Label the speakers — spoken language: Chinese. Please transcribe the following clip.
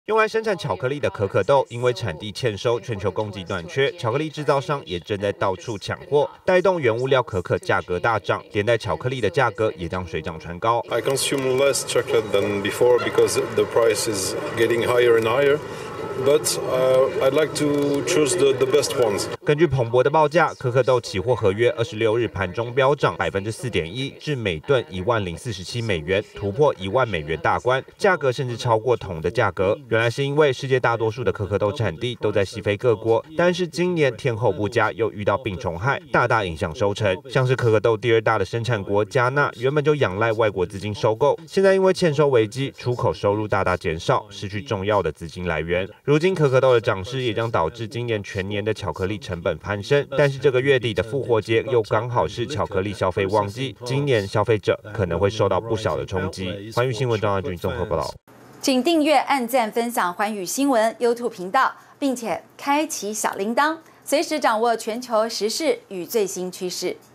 Speaker 1: 用来生产巧克力的可可豆，因为产地欠收，全球供给短缺，巧克力制造商也正在到处抢货，带动原物料可可价格大涨，连带巧克力的价格也将水涨船高。
Speaker 2: I consume less chocolate than before because the price is getting higher and higher. But I'd like to choose the best ones.
Speaker 1: 根据彭博的报价，可可豆期货合约26日盘中飙涨4.1%，至每吨10047美元，突破1万美元大关，价格甚至超过铜的价格。原来是因为世界大多数的可可豆产地都在西非各国，但是今年天候不佳，又遇到病虫害，大大影响收成。像是可可豆第2大的生产国加纳，原本就仰赖外国资金收购，现在因为欠收危机，出口收入大大减少，失去重要的资金来源。如今可可豆的涨势也将导致今年全年的巧克力成本攀升，但是这个月底的复活节又刚好是巧克力消费旺季，今年消费者可能会受到不小的冲击。环宇新闻张亚军综合报道。
Speaker 3: 请订阅、按赞、分享环宇新闻 YouTube 频道，并且开启小铃铛，随时掌握全球时事与最新趋势。